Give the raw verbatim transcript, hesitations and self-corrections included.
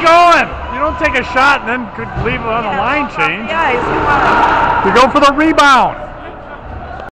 he going? You don't take a shot and then could leave it on the line change. Yeah, he's come on. You go for the rebound.